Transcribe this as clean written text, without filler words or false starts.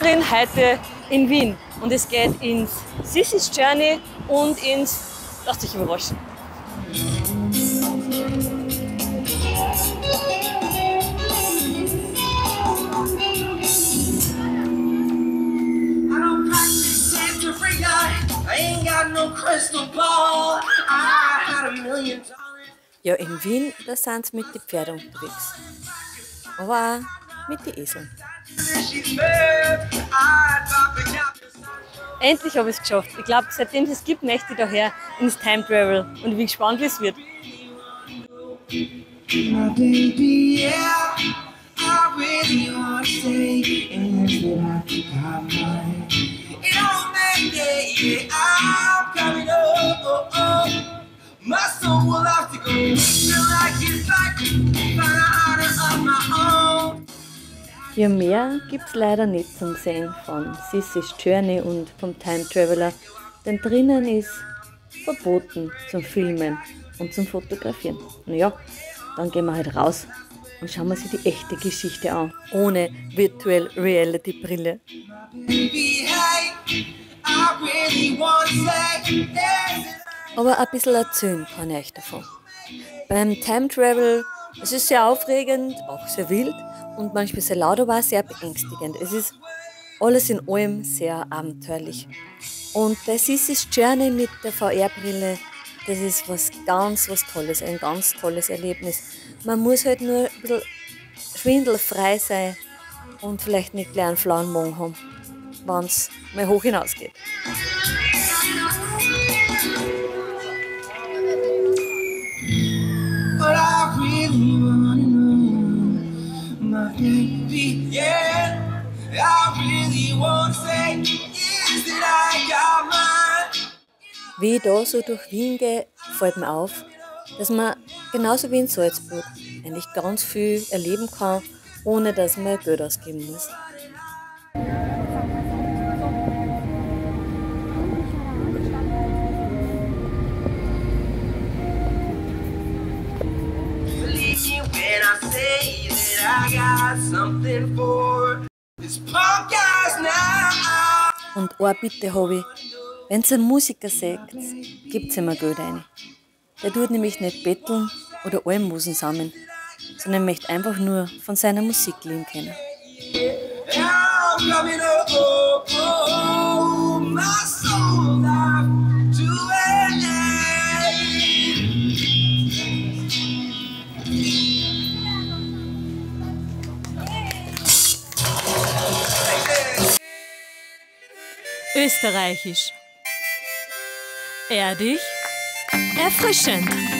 mittendrin heute in Wien und es geht ins Sissy's Journey und ins, lasst euch überraschen. Ja, in Wien, da sind sie mit den Pferden unterwegs. Aber auch mit den Eseln. Endlich habe ich es geschafft. Ich glaube, seitdem es gibt, möchte ich daher ins Time Travel. Und ich bin gespannt, wie es wird. Ja, mehr gibt es leider nicht zum Sehen von Sissy's Journey und vom Time Traveler, denn drinnen ist verboten zum Filmen und zum Fotografieren. Naja, dann gehen wir halt raus und schauen wir uns die echte Geschichte an, ohne Virtual Reality Brille. Aber ein bisschen erzählen kann ich euch davon. Beim Time Travel, es ist sehr aufregend, auch sehr wild und manchmal sehr laut, aber auch sehr beängstigend. Es ist alles in allem sehr abenteuerlich. Und der Sissy's Journey mit der VR-Brille, das ist was Tolles, ein ganz tolles Erlebnis. Man muss halt nur ein bisschen schwindelfrei sein und vielleicht nicht gleich einen flauen Magen haben, wenn es mal hoch hinausgeht. Wie ich da so durch Wien gehe, fällt mir auf, dass man genauso wie in Salzburg eigentlich ganz viel erleben kann, ohne dass man Geld ausgeben muss. Und eine Bitte habe ich, wenn ihr einen Musiker seht, gebt ihm Geld rein. Der tut nämlich nicht betteln oder Almosen sammeln, sondern möchte einfach nur von seiner Musik leben können. Österreichisch. Erdig, erfrischend.